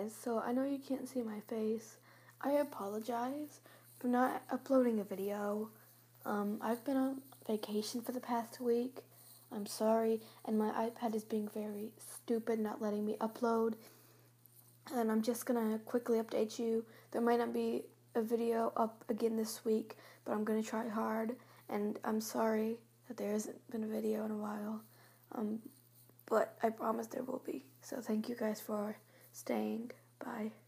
guys, so I know you can't see my face. I apologize for not uploading a video. I've been on vacation for the past week. I'm sorry, and my iPad is being very stupid, not letting me upload. And I'm just gonna quickly update you. There might not be a video up again this week, but I'm gonna try hard. And I'm sorry that there hasn't been a video in a while. But I promise there will be. So thank you guys for staying. Bye.